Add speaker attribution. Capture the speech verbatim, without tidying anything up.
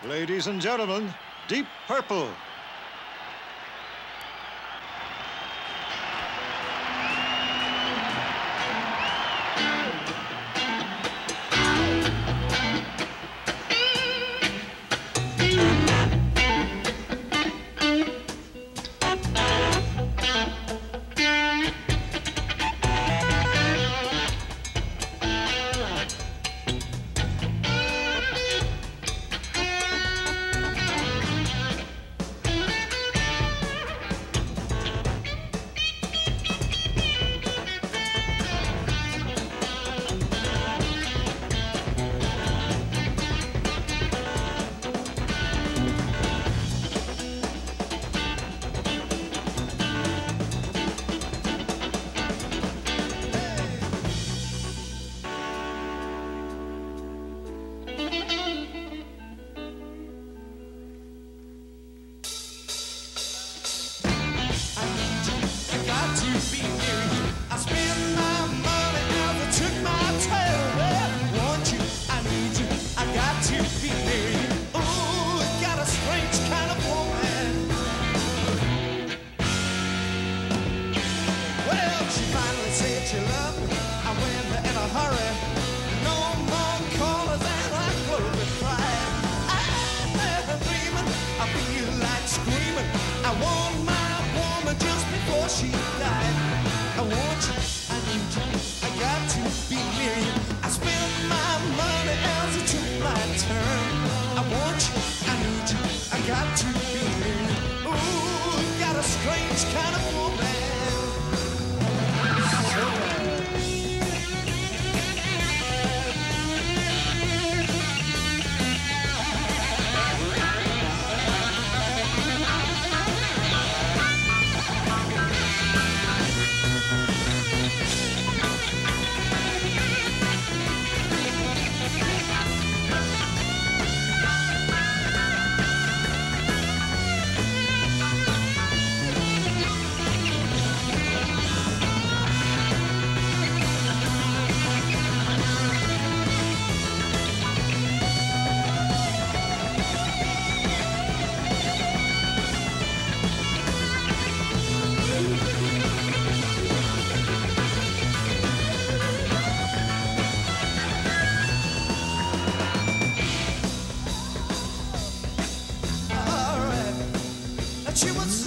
Speaker 1: Ladies and gentlemen, Deep Purple.
Speaker 2: She loved me, I went there in a hurry. No more callers and I close with pride. I've been dreaming, I feel like screaming. I want my woman just before she died. I want you, I need you, I got to be near you. I spent my money as it took my turn. I want you, I need you, I got to be near you. Ooh, got a strange kind of woman. She was